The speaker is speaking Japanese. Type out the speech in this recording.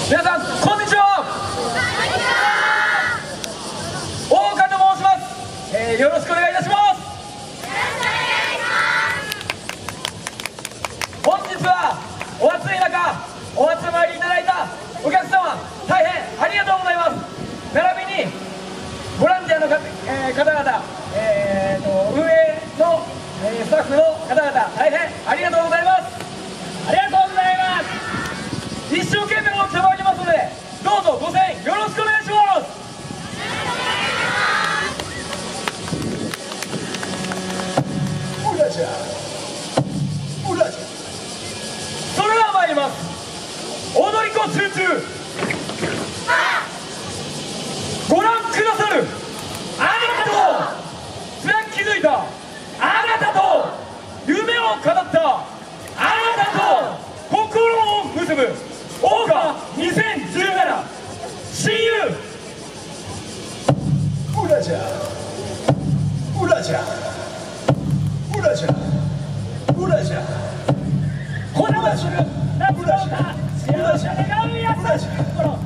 皆さんこんにちは。大岡と申します。よろしくお願いいたします。本日はお暑い中お集まりいただいたお客様、大変ありがとうございます。並びにボランティアの方々、運営のスタッフの方々、大変ありがとうございます。ありがとうございます。一生懸命おってまいりますので、どうぞご声援よろしくお願いします。 うらちゃん、うらちゃん。 それでは参ります。踊り子チューチュー、ご覧くださるあなたと貫いたあなたと夢を語ったあなたと心を結ぶオーガ2017親友。 うらちゃん、うらちゃん、うらちゃん、うらちゃん。 こだまする夏の歌、幸せ願う優しい心。